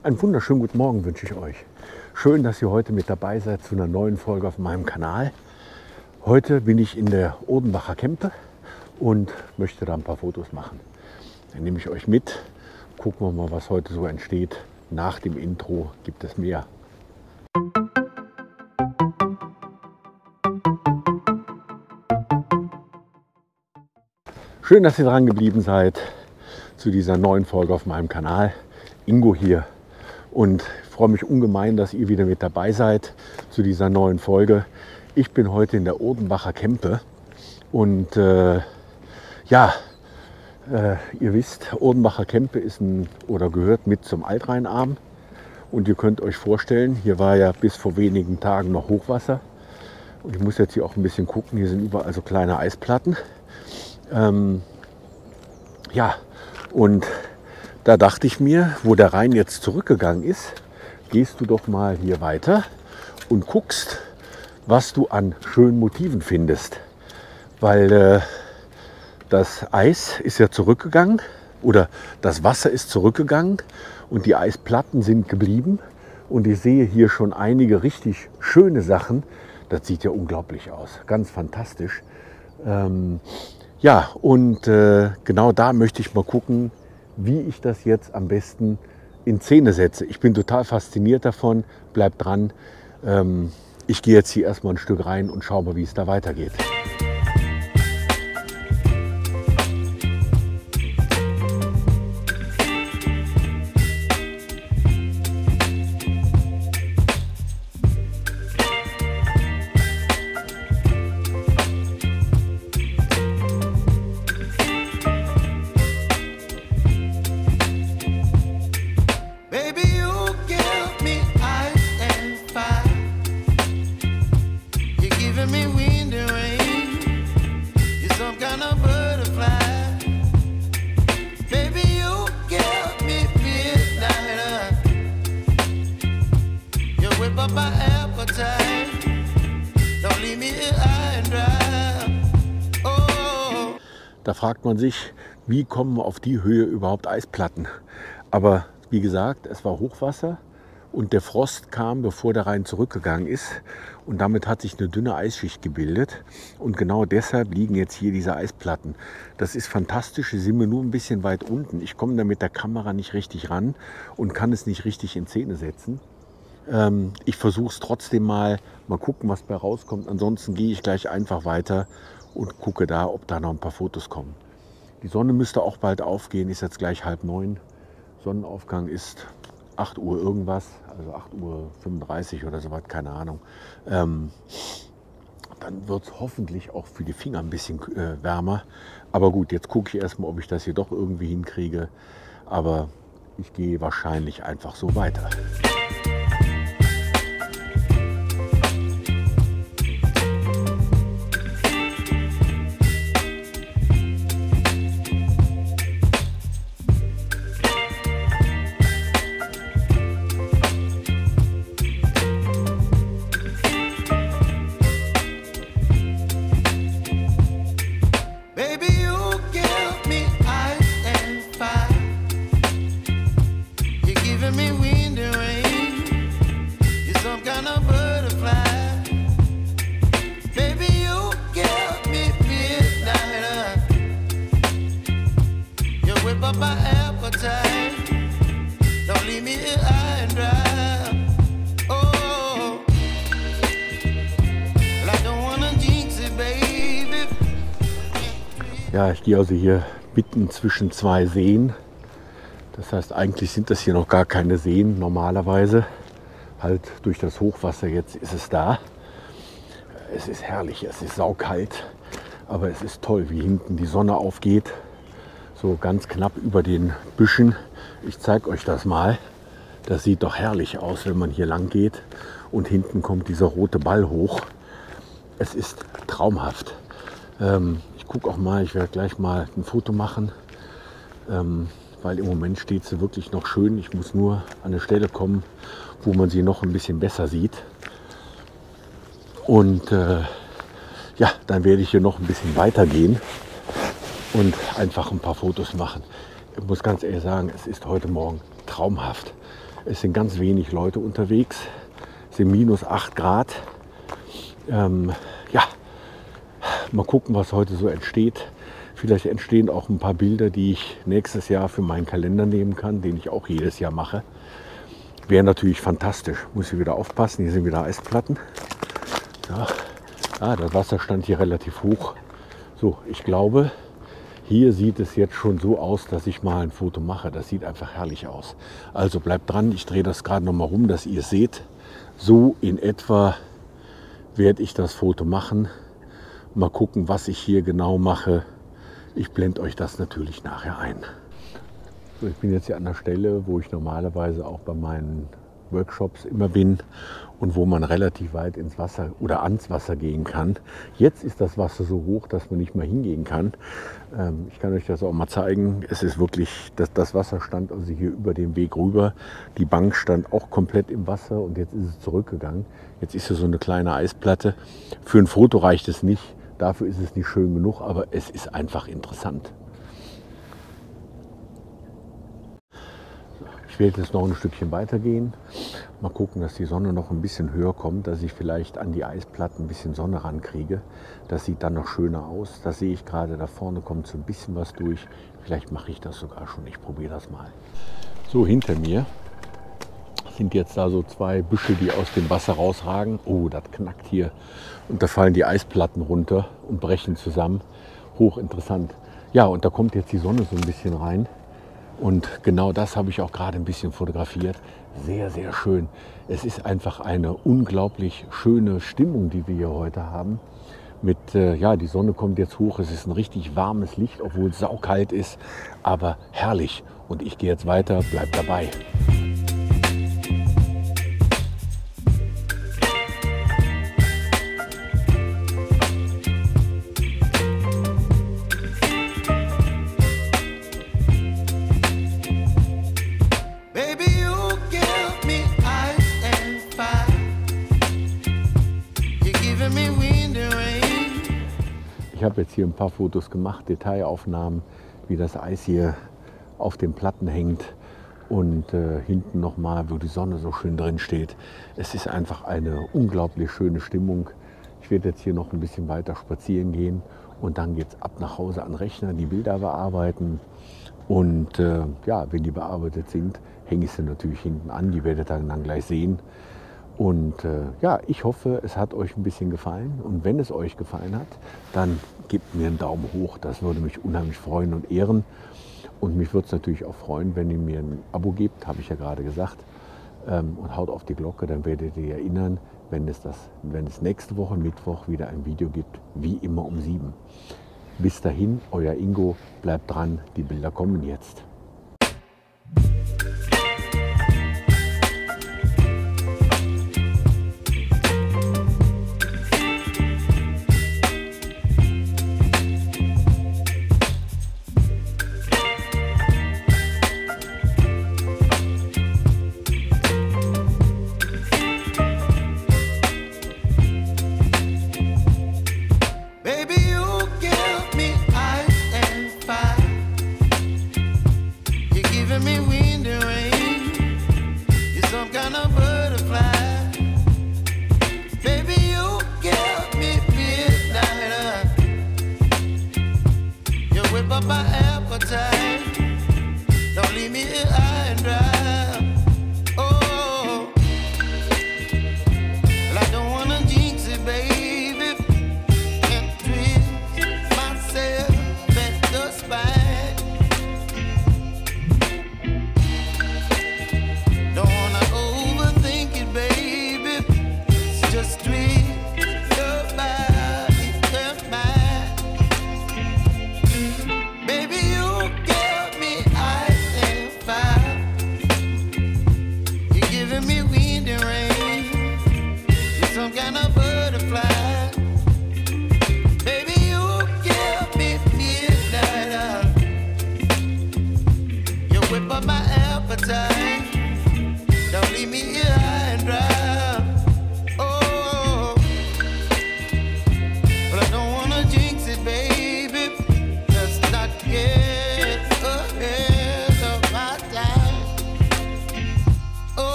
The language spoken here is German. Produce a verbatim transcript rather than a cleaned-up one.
Einen wunderschönen guten Morgen wünsche ich euch. Schön, dass ihr heute mit dabei seid zu einer neuen Folge auf meinem Kanal. Heute bin ich in der Odenbacher Kempe und möchte da ein paar Fotos machen. Dann nehme ich euch mit. Gucken wir mal, was heute so entsteht. Nach dem Intro gibt es mehr. Schön, dass ihr dran geblieben seid zu dieser neuen Folge auf meinem Kanal. Ingo hier. Und ich freue mich ungemein, dass ihr wieder mit dabei seid zu dieser neuen Folge. Ich bin heute in der Odenbacher Kempe und äh, ja, äh, ihr wisst, Odenbacher Kempe ist ein, oder gehört mit zum Altrheinarm. Und ihr könnt euch vorstellen, hier war ja bis vor wenigen Tagen noch Hochwasser. Und ich muss jetzt hier auch ein bisschen gucken, hier sind überall so kleine Eisplatten. Ähm, ja, und da dachte ich mir, wo der Rhein jetzt zurückgegangen ist, gehst du doch mal hier weiter und guckst, was du an schönen Motiven findest. Weil äh, das Eis ist ja zurückgegangen oder das Wasser ist zurückgegangen und die Eisplatten sind geblieben. Und ich sehe hier schon einige richtig schöne Sachen. Das sieht ja unglaublich aus, ganz fantastisch. Ähm, ja, und äh, genau da möchte ich mal gucken, wie ich das jetzt am besten in Szene setze. Ich bin total fasziniert davon. Bleibt dran. Ähm, ich gehe jetzt hier erstmal ein Stück rein und schaue mal, wie es da weitergeht. Da fragt man sich, wie kommen wir auf die Höhe überhaupt Eisplatten? Aber wie gesagt, es war Hochwasser und der Frost kam, bevor der Rhein zurückgegangen ist. Und damit hat sich eine dünne Eisschicht gebildet. Und genau deshalb liegen jetzt hier diese Eisplatten. Das ist fantastisch, sie sind mir nur ein bisschen weit unten. Ich komme da mit der Kamera nicht richtig ran und kann es nicht richtig in Szene setzen. Ähm, ich versuche es trotzdem mal, mal gucken, was bei rauskommt. Ansonsten gehe ich gleich einfach weiter und gucke da, ob da noch ein paar Fotos kommen. Die Sonne müsste auch bald aufgehen, ist jetzt gleich halb neun. Sonnenaufgang ist acht Uhr irgendwas, also acht Uhr fünfunddreißig oder so was, keine Ahnung. Ähm, dann wird es hoffentlich auch für die Finger ein bisschen äh, wärmer. Aber gut, jetzt gucke ich erstmal, ob ich das hier doch irgendwie hinkriege. Aber ich gehe wahrscheinlich einfach so weiter. Ja, ich gehe also hier mitten zwischen zwei Seen. Das heißt, eigentlich sind das hier noch gar keine Seen normalerweise. Halt durch das Hochwasser jetzt ist es da. Es ist herrlich, es ist saukalt, aber es ist toll, wie hinten die Sonne aufgeht. So ganz knapp über den Büschen. Ich zeige euch das mal. Das sieht doch herrlich aus, wenn man hier lang geht. Und hinten kommt dieser rote Ball hoch. Es ist traumhaft. Ähm, ich gucke auch mal, ich werde gleich mal ein Foto machen. Ähm, weil im Moment steht sie wirklich noch schön. Ich muss nur an eine Stelle kommen, wo man sie noch ein bisschen besser sieht. Und äh, ja, dann werde ich hier noch ein bisschen weiter gehen und einfach ein paar Fotos machen. Ich muss ganz ehrlich sagen, es ist heute Morgen traumhaft. Es sind ganz wenig Leute unterwegs. Es sind minus acht Grad. Ähm, ja, mal gucken, was heute so entsteht. Vielleicht entstehen auch ein paar Bilder, die ich nächstes Jahr für meinen Kalender nehmen kann, den ich auch jedes Jahr mache. Wäre natürlich fantastisch. Muss ich wieder aufpassen, hier sind wieder Eisplatten. Ja. Ah, das Wasser stand hier relativ hoch. So, ich glaube, hier sieht es jetzt schon so aus, dass ich mal ein Foto mache. Das sieht einfach herrlich aus. Also bleibt dran, ich drehe das gerade noch mal rum, dass ihr es seht. So in etwa werde ich das Foto machen. Mal gucken, was ich hier genau mache. Ich blende euch das natürlich nachher ein. So, ich bin jetzt hier an der Stelle, wo ich normalerweise auch bei meinen Workshops immer bin und wo man relativ weit ins Wasser oder ans Wasser gehen kann. Jetzt ist das Wasser so hoch, dass man nicht mehr hingehen kann. Ähm, ich kann euch das auch mal zeigen. Es ist wirklich, das, das Wasser stand also hier über den Weg rüber. Die Bank stand auch komplett im Wasser und jetzt ist es zurückgegangen. Jetzt ist hier so eine kleine Eisplatte. Für ein Foto reicht es nicht. Dafür ist es nicht schön genug, aber es ist einfach interessant. Ich werde jetzt noch ein Stückchen weitergehen. Mal gucken, dass die Sonne noch ein bisschen höher kommt, dass ich vielleicht an die Eisplatten ein bisschen Sonne rankriege. Das sieht dann noch schöner aus. Das sehe ich gerade, da vorne kommt so ein bisschen was durch. Vielleicht mache ich das sogar schon. Ich probiere das mal. So, hinter mir sind jetzt da so zwei Büsche, die aus dem Wasser rausragen. Oh, das knackt hier. Und da fallen die Eisplatten runter und brechen zusammen. Hochinteressant. Ja, und da kommt jetzt die Sonne so ein bisschen rein. Und genau das habe ich auch gerade ein bisschen fotografiert. Sehr, sehr schön. Es ist einfach eine unglaublich schöne Stimmung, die wir hier heute haben. Mit, äh, ja, die Sonne kommt jetzt hoch. Es ist ein richtig warmes Licht, obwohl es saukalt ist. Aber herrlich. Und ich gehe jetzt weiter. Bleibt dabei. Ich habe jetzt hier ein paar Fotos gemacht, Detailaufnahmen, wie das Eis hier auf den Platten hängt und äh, hinten nochmal, wo die Sonne so schön drin steht. Es ist einfach eine unglaublich schöne Stimmung. Ich werde jetzt hier noch ein bisschen weiter spazieren gehen und dann geht es ab nach Hause an den Rechner, die Bilder bearbeiten. Und äh, ja, wenn die bearbeitet sind, hänge ich sie natürlich hinten an, die werdet ihr dann gleich sehen. Und äh, ja, ich hoffe, es hat euch ein bisschen gefallen. Und wenn es euch gefallen hat, dann gebt mir einen Daumen hoch. Das würde mich unheimlich freuen und ehren. Und mich würde es natürlich auch freuen, wenn ihr mir ein Abo gebt, habe ich ja gerade gesagt. Ähm, und haut auf die Glocke, dann werdet ihr erinnern, wenn es, das, wenn es nächste Woche Mittwoch wieder ein Video gibt, wie immer um sieben. Bis dahin, euer Ingo, bleibt dran, die Bilder kommen jetzt.